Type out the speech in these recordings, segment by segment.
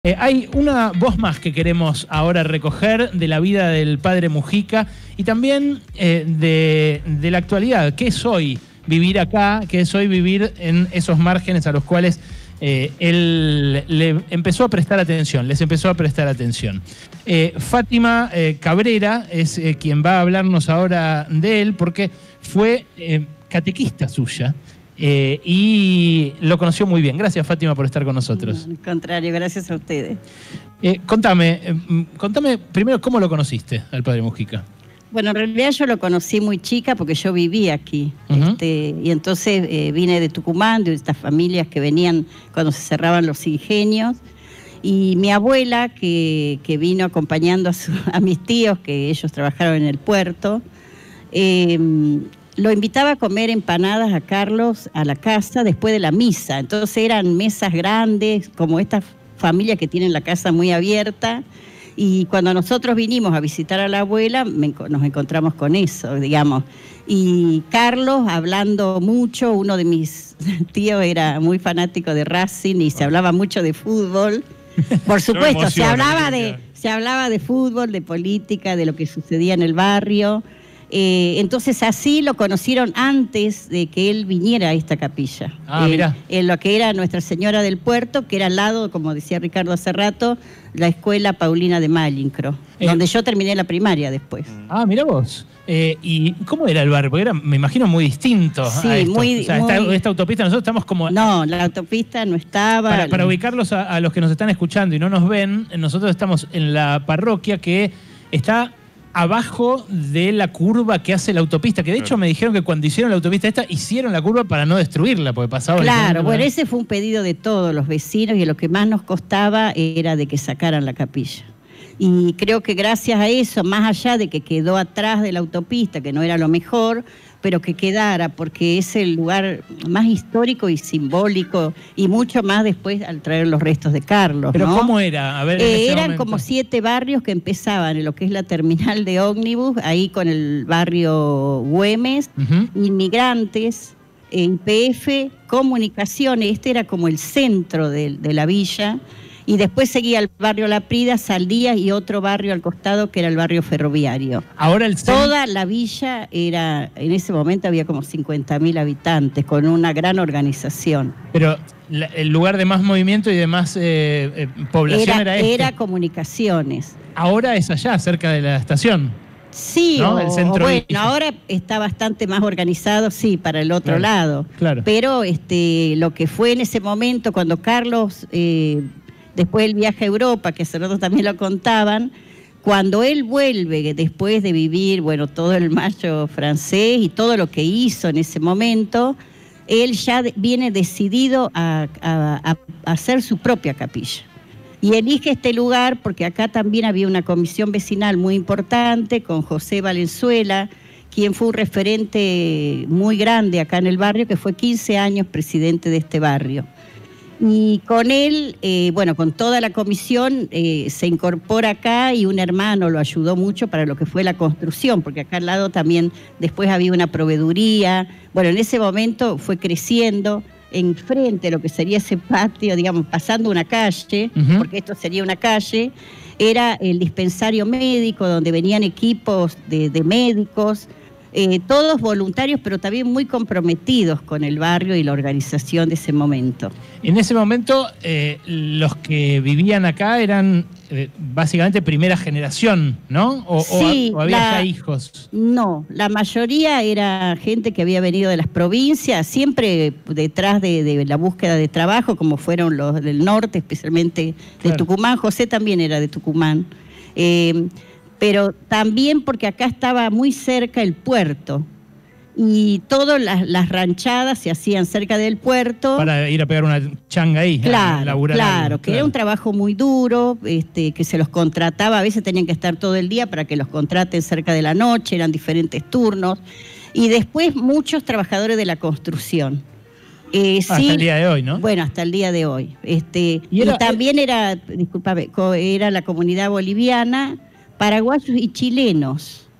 Hay una voz más que queremos ahora recoger de la vida del padre Mujica y también de la actualidad. ¿Qué es hoy vivir acá? ¿Qué es hoy vivir en esos márgenes a los cuales él le empezó a prestar atención, les empezó a prestar atención? Fátima Cabrera es quien va a hablarnos ahora de él porque fue catequista suya. Y lo conoció muy bien. Gracias, Fátima, por estar con nosotros. Al contrario, gracias a ustedes. Contame primero cómo lo conociste al padre Mujica. Bueno, en realidad yo lo conocí muy chica porque yo vivía aquí. Y entonces vine de Tucumán, de estas familias que venían cuando se cerraban los ingenios. Y mi abuela, que vino acompañando a mis tíos, que ellos trabajaron en el puerto, lo invitaba a comer empanadas a Carlos a la casa después de la misa. Entonces eran mesas grandes, como estas familias que tienen la casa muy abierta. Y cuando nosotros vinimos a visitar a la abuela, nos encontramos con eso, digamos. Y Carlos hablando mucho, uno de mis tíos era muy fanático de Racing y se hablaba mucho de fútbol. Por supuesto, se hablaba de fútbol, de política, de lo que sucedía en el barrio. Entonces así lo conocieron antes de que él viniera a esta capilla. En lo que era Nuestra Señora del Puerto, que era al lado, como decía Ricardo hace rato, la escuela Paulina de Malincro, donde yo terminé la primaria después. Mira vos. ¿Y cómo era el barrio? Porque era, me imagino, muy distinto. Sí, a esto. muy... Esta autopista, nosotros estamos como... No, la autopista no estaba... Para ubicarlos a los que nos están escuchando y no nos ven, nosotros estamos en la parroquia que está abajo de la curva que hace la autopista, que de hecho me dijeron que cuando hicieron la autopista esta, hicieron la curva para no destruirla, porque pasaba... Claro, bueno, ese fue un pedido de todos los vecinos y lo que más nos costaba era de que sacaran la capilla. Y creo que gracias a eso, más allá de que quedó atrás de la autopista, que no era lo mejor, pero que quedara, porque es el lugar más histórico y simbólico, y mucho más después al traer los restos de Carlos. ¿Pero ¿no? cómo era? A ver, eran como 7 barrios que empezaban en lo que es la terminal de ómnibus, ahí con el barrio Güemes, Inmigrantes, YPF, Comunicaciones, este era como el centro de la villa. Y después seguía el barrio La Prida, Saldías y otro barrio al costado que era el barrio Ferroviario. Ahora Toda la villa era, en ese momento había como 50.000 habitantes, con una gran organización. Pero el lugar de más movimiento y de más población era este. Era Comunicaciones. Ahora es allá, cerca de la estación. Sí, ¿no? El centro bueno, ahora está bastante más organizado, sí, para el otro lado. Claro. Pero lo que fue en ese momento, cuando Carlos... después del viaje a Europa, que nosotros también lo contaban, cuando él vuelve, después de vivir, bueno, todo el mayo francés y todo lo que hizo en ese momento, él ya viene decidido a hacer su propia capilla. Y elige este lugar porque acá también había una comisión vecinal muy importante con José Valenzuela, quien fue un referente muy grande acá en el barrio, que fue 15 años presidente de este barrio. Y con él, bueno, con toda la comisión, se incorpora acá y un hermano lo ayudó mucho para lo que fue la construcción, porque acá al lado también después había una proveeduría. Bueno, en ese momento fue creciendo enfrente de lo que sería ese patio, digamos, pasando una calle, porque esto sería una calle, era el dispensario médico donde venían equipos de médicos, todos voluntarios, pero también muy comprometidos con el barrio y la organización de ese momento. En ese momento, los que vivían acá eran básicamente primera generación, ¿no? Sí, o había ya hijos. No, la mayoría era gente que había venido de las provincias, siempre detrás de la búsqueda de trabajo, como fueron los del norte, especialmente de Tucumán. José también era de Tucumán. Pero también porque acá estaba muy cerca el puerto y todas las ranchadas se hacían cerca del puerto. Para ir a pegar una changa ahí. Claro, que era un trabajo muy duro, que se los contrataba, a veces tenían que estar todo el día para que los contraten cerca de la noche, eran diferentes turnos. Y después muchos trabajadores de la construcción. Hasta el día de hoy, ¿no? Bueno, hasta el día de hoy. Y también era la comunidad boliviana, paraguayos y chilenos. Mirá.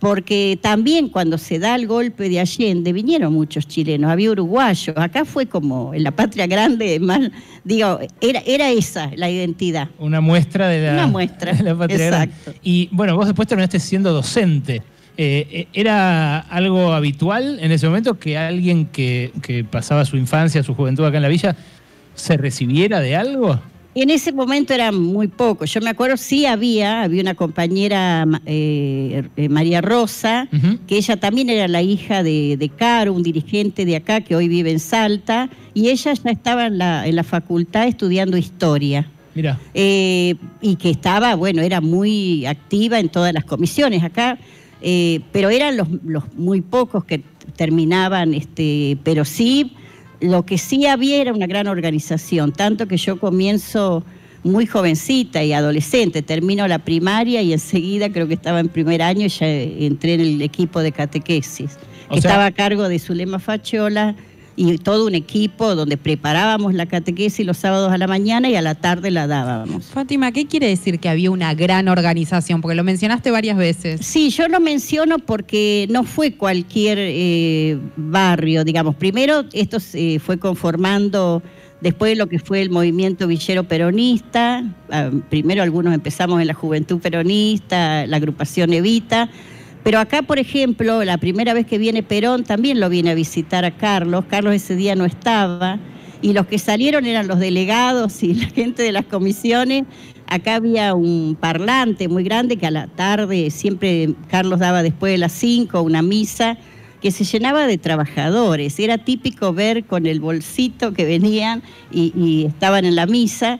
porque también cuando se da el golpe de Allende vinieron muchos chilenos, había uruguayos, acá fue como en la patria grande, más, digo, era esa la identidad. Una muestra de la, Una muestra, de la patria exacto. grande. Y bueno, vos después terminaste siendo docente. ¿Era algo habitual en ese momento que alguien que pasaba su infancia, su juventud acá en la villa, se recibiera de algo? En ese momento era muy poco. Yo me acuerdo, sí había una compañera, María Rosa, que ella también era la hija de Caro, un dirigente de acá que hoy vive en Salta, y ella ya estaba en la facultad estudiando historia. Mira. Y que estaba, bueno, era muy activa en todas las comisiones acá, pero eran los muy pocos que terminaban, pero sí. Lo que sí había era una gran organización, tanto que yo comienzo muy jovencita y adolescente, termino la primaria y enseguida creo que estaba en primer año y ya entré en el equipo de catequesis. Estaba a cargo de Zulema Faciola y todo un equipo donde preparábamos la catequesis los sábados a la mañana y a la tarde la dábamos. Fátima, ¿qué quiere decir que había una gran organización? Porque lo mencionaste varias veces. Sí, yo lo menciono porque no fue cualquier barrio, digamos. Primero, esto se fue conformando después de lo que fue el movimiento villero peronista. Primero algunos empezamos en la Juventud Peronista, la agrupación Evita. Pero acá, por ejemplo, la primera vez que viene Perón también lo viene a visitar a Carlos. Carlos ese día no estaba. Y los que salieron eran los delegados y la gente de las comisiones. Acá había un parlante muy grande que a la tarde siempre Carlos daba después de las 5 una misa que se llenaba de trabajadores. Era típico ver con el bolsito que venían y estaban en la misa.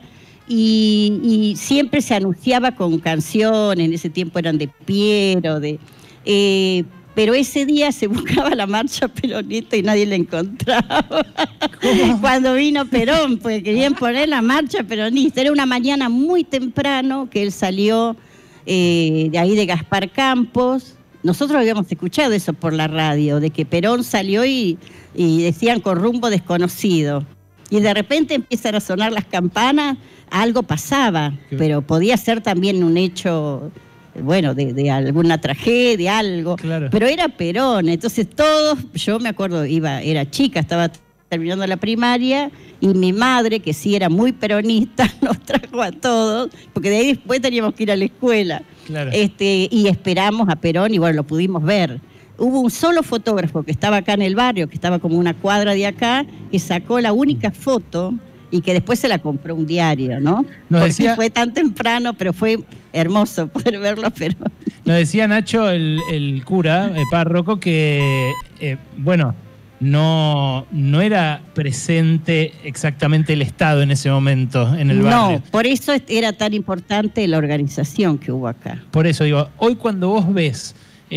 Y siempre se anunciaba con canciones. En ese tiempo eran de Piero, pero ese día se buscaba la marcha peronista y nadie la encontraba. ¿Cómo? Cuando vino Perón, pues querían poner la marcha peronista. Era una mañana muy temprano que él salió de ahí de Gaspar Campos. Nosotros habíamos escuchado eso por la radio, de que Perón salió y decían con rumbo desconocido. Y de repente empiezan a sonar las campanas, algo pasaba, pero podía ser también un hecho, bueno, de alguna tragedia, algo. Claro. Pero era Perón, entonces todos, yo me acuerdo, era chica, estaba terminando la primaria, y mi madre, que sí era muy peronista, nos trajo a todos, porque de ahí después teníamos que ir a la escuela. Claro. Y esperamos a Perón, y bueno, lo pudimos ver. Hubo un solo fotógrafo que estaba acá en el barrio, que estaba como una cuadra de acá, que sacó la única foto y que después se la compró un diario, ¿no? Porque fue tan temprano, pero fue hermoso poder verlo, pero... Nos decía Nacho, el cura, el párroco, que, bueno, no era presente exactamente el Estado en ese momento en el barrio. No, por eso era tan importante la organización que hubo acá. Por eso digo, hoy cuando vos ves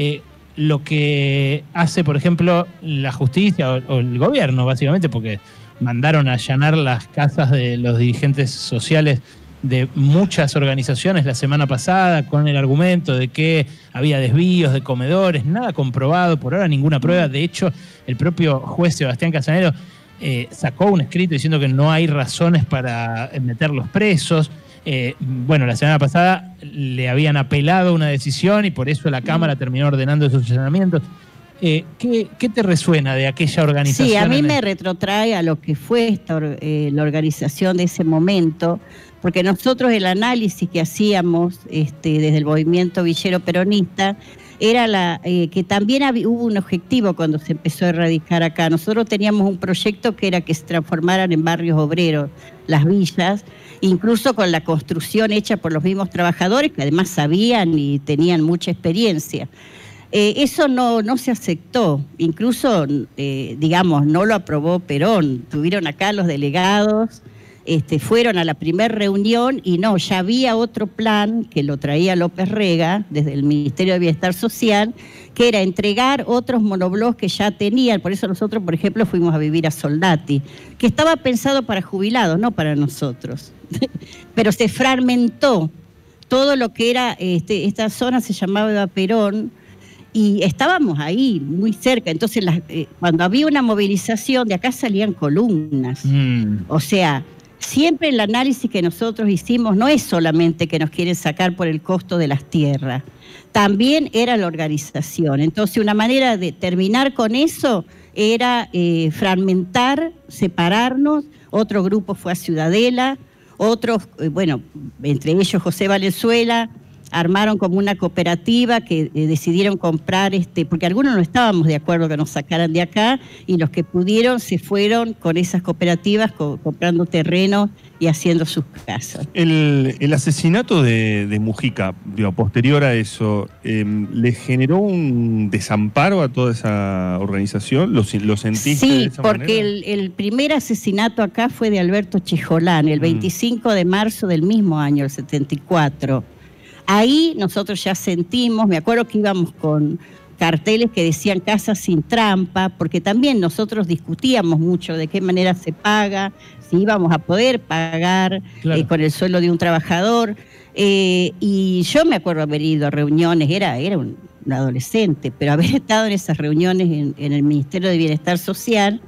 lo que hace, por ejemplo, la justicia o el gobierno, básicamente, porque mandaron a allanar las casas de los dirigentes sociales de muchas organizaciones la semana pasada con el argumento de que había desvíos de comedores, nada comprobado, por ahora ninguna prueba. De hecho, el propio juez Sebastián Casanero sacó un escrito diciendo que no hay razones para meterlos presos. Bueno, la semana pasada le habían apelado una decisión y por eso la Cámara terminó ordenando esos allanamientos. ¿Qué te resuena de aquella organización? Sí, a mí me retrotrae a lo que fue la organización de ese momento, porque nosotros el análisis que hacíamos desde el movimiento villero peronista era que también hubo un objetivo cuando se empezó a erradicar acá. Nosotros teníamos un proyecto que era que se transformaran en barrios obreros las villas, incluso con la construcción hecha por los mismos trabajadores, que además sabían y tenían mucha experiencia. Eso no se aceptó, incluso, digamos, no lo aprobó Perón. Tuvieron acá los delegados, fueron a la primera reunión y no, ya había otro plan que lo traía López Rega desde el Ministerio de Bienestar Social, que era entregar otros monoblocks que ya tenían. Por eso nosotros, por ejemplo, fuimos a vivir a Soldati, que estaba pensado para jubilados, no para nosotros. Pero se fragmentó todo lo que era, esta zona se llamaba Eva Perón, y estábamos ahí, muy cerca. Entonces, cuando había una movilización, de acá salían columnas. O sea, siempre el análisis que nosotros hicimos no es solamente que nos quieren sacar por el costo de las tierras, también era la organización. Entonces, una manera de terminar con eso era fragmentar, separarnos. Otro grupo fue a Ciudadela, otros, entre ellos José Valenzuela, armaron como una cooperativa que decidieron comprar, porque algunos no estábamos de acuerdo que nos sacaran de acá, y los que pudieron se fueron con esas cooperativas comprando terreno y haciendo sus casas. El asesinato de Mujica, posterior a eso, ¿le generó un desamparo a toda esa organización? ¿Lo sentiste de esa manera? Sí, porque el primer asesinato acá fue de Alberto Chejolán, el 25 de marzo del mismo año, el 74. Ahí nosotros ya sentimos, me acuerdo que íbamos con carteles que decían casa sin trampa, porque también nosotros discutíamos mucho de qué manera se paga, si íbamos a poder pagar con el sueldo de un trabajador. Y yo me acuerdo haber ido a reuniones, era un adolescente, pero haber estado en esas reuniones en el Ministerio de Bienestar Social.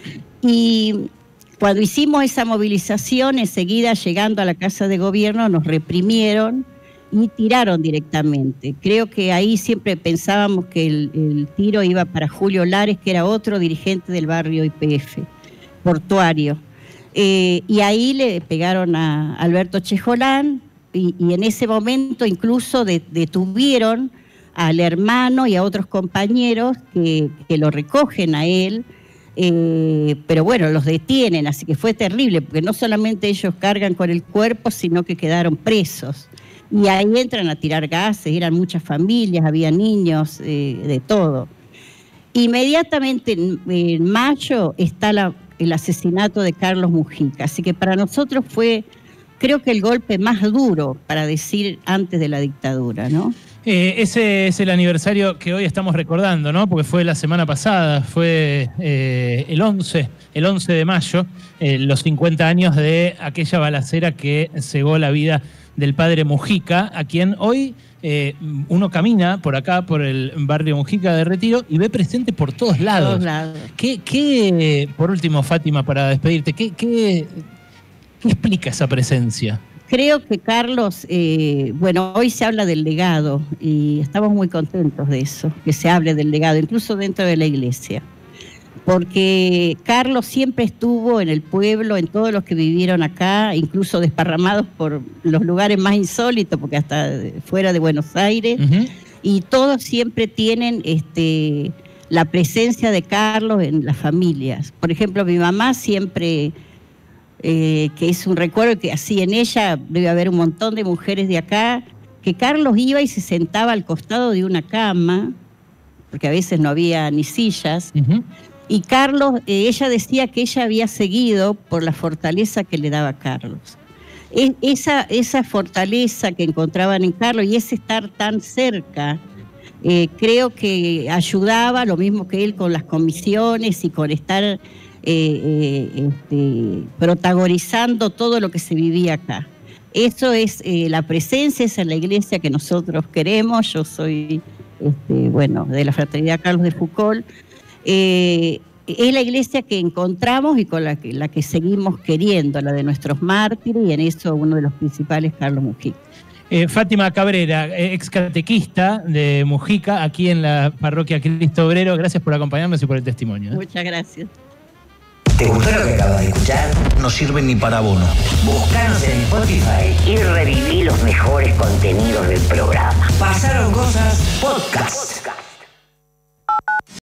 Y cuando hicimos esa movilización, enseguida llegando a la Casa de Gobierno nos reprimieron y tiraron directamente. Creo que ahí siempre pensábamos que el tiro iba para Julio Lares, que era otro dirigente del barrio YPF, portuario. Y ahí le pegaron a Alberto Chejolán y en ese momento incluso detuvieron al hermano y a otros compañeros que lo recogen a él, pero bueno, los detienen, así que fue terrible, porque no solamente ellos cargan con el cuerpo, sino que quedaron presos. Y ahí entran a tirar gases, eran muchas familias, había niños, de todo. Inmediatamente en mayo está el asesinato de Carlos Mujica, así que para nosotros fue, creo que el golpe más duro, para decir, antes de la dictadura, ¿no? Ese es el aniversario que hoy estamos recordando, ¿no? Porque fue la semana pasada, fue el 11 de mayo, los 50 años de aquella balacera que cegó la vida del padre Mujica, a quien hoy uno camina por acá, por el barrio Mujica de Retiro, y ve presente por todos lados. ¿Qué, por último, Fátima, para despedirte, ¿qué explica esa presencia? Creo que Carlos, hoy se habla del legado y estamos muy contentos de eso, que se hable del legado, incluso dentro de la iglesia. Porque Carlos siempre estuvo en el pueblo, en todos los que vivieron acá, incluso desparramados por los lugares más insólitos, porque hasta fuera de Buenos Aires, y todos siempre tienen la presencia de Carlos en las familias. Por ejemplo, mi mamá siempre, que es un recuerdo que así en ella debe haber un montón de mujeres de acá, que Carlos iba y se sentaba al costado de una cama, porque a veces no había ni sillas, y Carlos, ella decía que ella había seguido por la fortaleza que le daba Carlos. Esa fortaleza que encontraban en Carlos y ese estar tan cerca, creo que ayudaba, lo mismo que él con las comisiones y con estar protagonizando todo lo que se vivía acá. Eso es la presencia, esa es la iglesia que nosotros queremos. Yo soy de la Fraternidad Carlos de Foucault. Es la iglesia que encontramos y con la que seguimos queriendo, la de nuestros mártires, y en eso uno de los principales, Carlos Mujica. Fátima Cabrera, ex catequista de Mujica, aquí en la parroquia Cristo Obrero, gracias por acompañarnos y por el testimonio. Muchas gracias. ¿Te gustó lo que acabas de escuchar? No sirve ni para abono. Búscanos en Spotify y reviví los mejores contenidos del programa. Pasaron Cosas Podcast.